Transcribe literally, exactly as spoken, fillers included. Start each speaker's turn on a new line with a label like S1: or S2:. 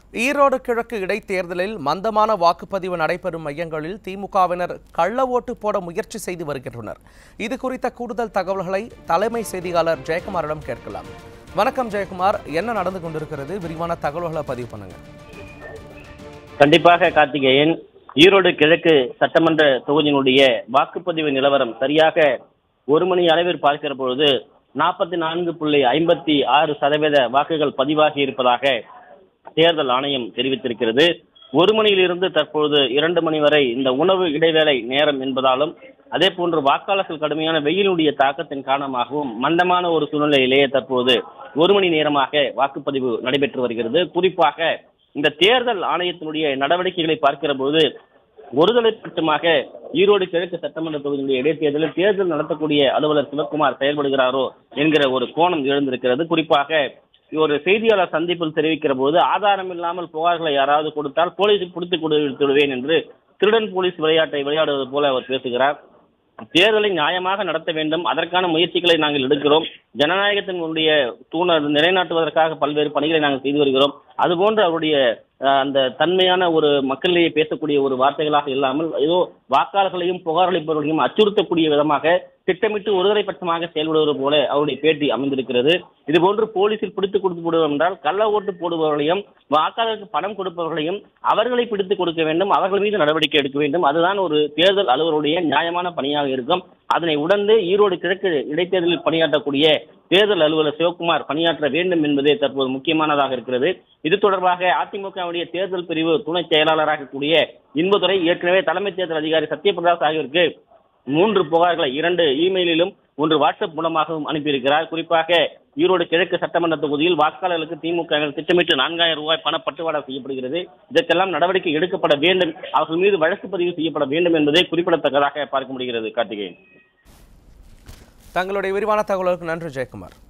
S1: ஈரோடு கிழக்கு இடைத்தேர்தலில் மந்தமான வாக்குப்பதிவு நடைபெறும் மையங்களில் திமுகவினர் கள்ள ஓட்டு போட முயற்சி செய்து வருகின்றனர். இது குறித்த கூடுதல் தகவல்களை தலைமை செய்தியாளர் ஜெயக்குமாரிடம் கேட்கலாம். வணக்கம் ஜெயக்குமார், என்ன நடந்து கொண்டிருக்கிறது? விரிவான தகவல்களை பதிவு பண்ணுங்க.
S2: கண்டிப்பாக கார்த்திகேயன், ஈரோடு கிழக்கு சட்டமன்ற தொகுதியினுடைய வாக்குப்பதிவு நிலவரம் சரியாக ஒரு மணி அளவில் பார்க்கிற பொழுது நாற்பத்தி நான்கு புள்ளி ஐம்பத்தி ஆறு சதவீத வாக்குகள் பதிவாகி இருப்பதாக தேர்தல் ஆணையம் தெரிவித்திருக்கிறது. ஒரு மணியிலிருந்து தற்பொழுது இரண்டு மணி வரை இந்த உணவு இடைவேளை நேரம் என்பதாலும், அதே போன்று வாக்காளர்கள் கடுமையான வெயிலுடைய தாக்கத்தின் காரணமாகவும் மந்தமான ஒரு சூழ்நிலையிலேயே தற்போது ஒரு மணி நேரமாக வாக்குப்பதிவு நடைபெற்று வருகிறது. குறிப்பாக இந்த தேர்தல் ஆணையத்தினுடைய நடவடிக்கைகளை பார்க்கிற போது ஒருதலை பட்சமாக ஈரோடு கிழக்கு சட்டமன்ற தொகுதியினுடைய இடைத்தேர்தலில் தேர்தல் நடத்தக்கூடிய அலுவலர் சிவக்குமார் செயல்படுகிறாரோ என்கிற ஒரு கோணம் எழுந்திருக்கிறது. குறிப்பாக ஒரு செய்தியாளர் சந்திப்பில் தெரிவிக்கிற போது, ஆதாரம் இல்லாமல் புகார்களை யாராவது கொடுத்தால் போலீஸுக்கு பிடித்து கொடுத்து விடுவேன் என்று திருடன் போலீஸ் விளையாட்டை விளையாடுவது போல அவர் பேசுகிறார். தேர்தலை நியாயமாக நடத்த வேண்டும், அதற்கான முயற்சிகளை நாங்கள் எடுக்கிறோம். ஜனநாயகத்தினுடைய தூண நிலைநாட்டுவதற்காக பல்வேறு பணிகளை நாங்கள் செய்து வருகிறோம். அதுபோன்று அவருடைய அந்த தன்மையான ஒரு மக்களிடையே பேசக்கூடிய ஒரு வார்த்தைகளாக இல்லாமல் ஏதோ வாக்காளர்களையும் புகாரளிப்பவர்களையும் அச்சுறுத்தக்கூடிய விதமாக திட்டமிட்டு ஒருதலை பட்சமாக செயல்படுவது போல அவருடைய பேட்டி அமைந்திருக்கிறது. இதுபோன்று போலீசில் பிடித்துக் கொடுத்து போடுவோம் என்றால் கள்ள ஓட்டு போடுபவர்களையும் வாக்காளருக்கு பணம் கொடுப்பவர்களையும் அவர்களை பிடித்துக் கொடுக்க வேண்டும், அவர்கள் மீது நடவடிக்கை எடுக்க வேண்டும். அதுதான் ஒரு தேர்தல் அலுவலருடைய நியாயமான பணியாக இருக்கும். அதனை உடனே ஈரோடு கிழக்கு இடைத்தேர்தலில் பணியாற்றக்கூடிய தேர்தல் அலுவலர் சிவக்குமார் பணியாற்ற வேண்டும் என்பதே தற்போது முக்கியமானதாக இருக்கிறது. இது தொடர்பாக அதிமுகவுடைய தேர்தல் பிரிவு துணை செயலாளராக கூடிய இன்பதுரை ஏற்கனவே தலைமை தேர்தல் அதிகாரி சத்யபிரகாஷ் ஆகியோருக்கு மூன்று புகார்களை இரண்டு இமெயிலிலும் ஒன்று வாட்ஸ்அப் மூலமாகவும் அனுப்பியிருக்கிறார். குறிப்பாக ஈரோடு கிழக்கு சட்டமன்ற தொகுதியில் வாக்காளர்களுக்கு திமுக திட்டமிட்டு நான்காயிரம் ரூபாய் பண பட்டுவாடா செய்யப்படுகிறது. இதற்கெல்லாம் நடவடிக்கை எடுக்கப்பட வேண்டும், அவர்கள் மீது வழக்கு பதிவு செய்யப்பட வேண்டும் என்பதை குறிப்பிடத்தக்கதாக பார்க்க முடிகிறது. கார்த்திகேயன்,
S1: தங்களுடைய விரிவான தகவலுக்கு நன்றி ஜெயக்குமார்.